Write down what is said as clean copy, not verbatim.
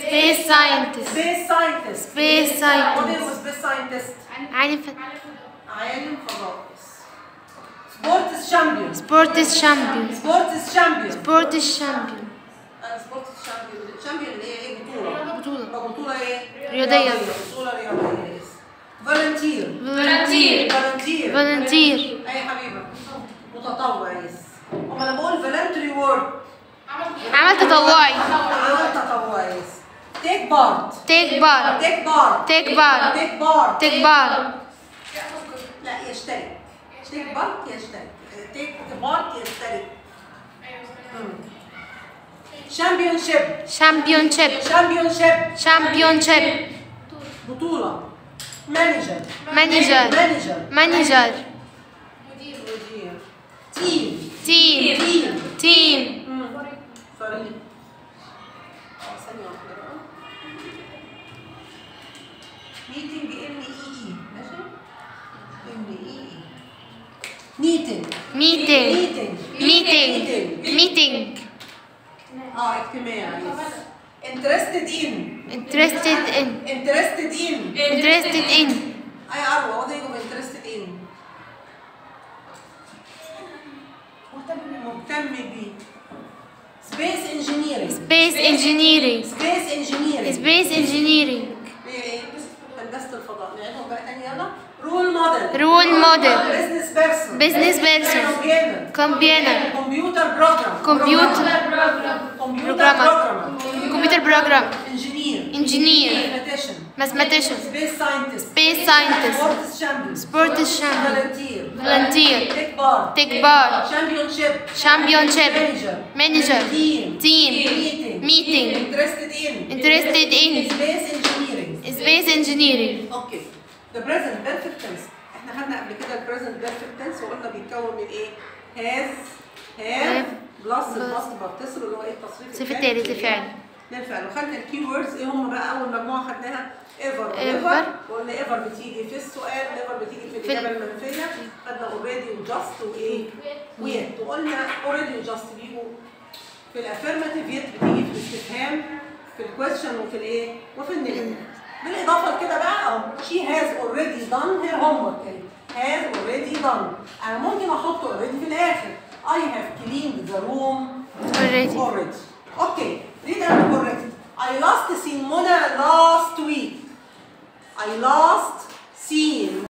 Space scientist. Space scientist. Space scientist. What is space scientist? عالم فضاء. Sports champion. Sports champion. Sports champion. Sports champion. سبورتس شامبيون. الشامبيون اللي هي ايه؟ بطولة. بطولة ايه؟ رياضية. بطولة رياضية. فولنتير. اي حبيبة. متطوع. اما لما بقول فولنتري وورك عمل تطوعي. Take part. لا يشترك. take part يشترك. Championship. بطولة. manager. Team. sorry. meeting Meeting. اجتماع. interested in. أي أروى what do you mean interested in؟ مهتم بيه. space engineering. ايه؟ هندسة الفضاء. نعيدهم بقى تاني يلا. role model. business person. computer programmer. engineer. mathematician. space scientist. sports champion. volunteer. take part. championship. manager. team. meeting. interested in. space engineering. اوكي. the present perfect tense. احنا خدنا قبل كده ال present perfect tense وقلنا بيتكون من ايه؟ have بلس الباست بارتيسيبل اللي هو ايه؟ التصريف الصفة الثالث للفعل. وخدنا الكي ووردز ايه هم بقى؟ اول مجموعه خدناها ايفر وقلنا ايفر بتيجي في السؤال، نيفر بتيجي في الاجابه المنفيه. خدنا اوريدي وجاست وايه؟ ويت. وقلنا اوريدي وجاست بيجوا في الافيرماتيف، يت بتيجي في الاستفهام، في الكويستشن وفي الايه؟ وفي النيجاتيف. بالاضافه لكده بقى اهو شي هاز اوريدي دان هير هوم ورك. هاز اوريدي دان انا ممكن احط اوريدي في الاخر. I have cleaned the room already. Okay, read and correct. I last seen Mona last week.